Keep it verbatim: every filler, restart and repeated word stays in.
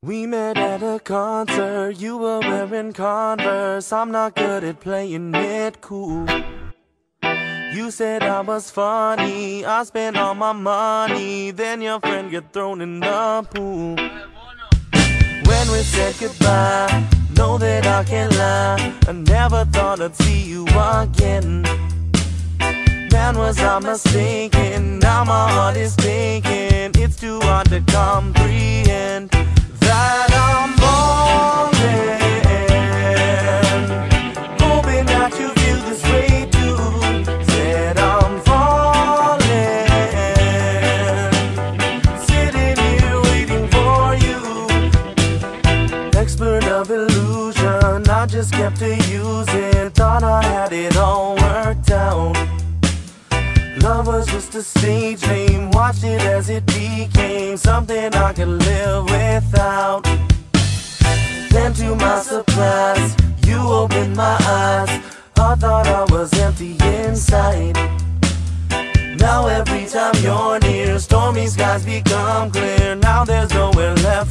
We met at a concert, you were wearing Converse. I'm not good at playing it cool. You said I was funny, I spent all my money. Then your friend get thrown in the pool. When we said goodbye, know that I can't lie, I never thought I'd see you again. Man, was I mistaken? Now my heart is thinking it's too hard to comprehend that I'm falling, hoping that you feel this way too. Said I'm falling, sitting here waiting for you. Expert of illusion, I just kept to using, thought I had it all worked out. Love was just a stage name, watched it as it became something I could live without. Then to my surprise, you opened my eyes, I thought I was empty inside. Now every time you're near, stormy skies become clear. Now there's nowhere left